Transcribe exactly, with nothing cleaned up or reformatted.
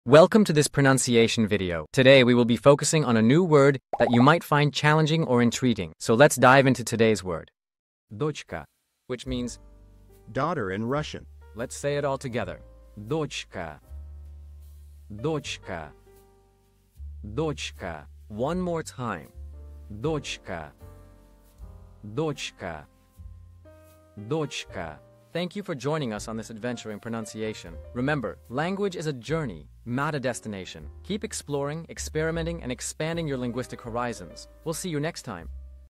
Welcome to this pronunciation video. Today we will be focusing on a new word that you might find challenging or intriguing. So let's dive into today's word. Дочка, which means daughter in Russian. Let's say it all together. Дочка. Дочка. Дочка. One more time. Дочка. Дочка. Дочка. Thank you for joining us on this adventure in pronunciation. Remember, language is a journey, not a destination. Keep exploring, experimenting, and expanding your linguistic horizons. We'll see you next time.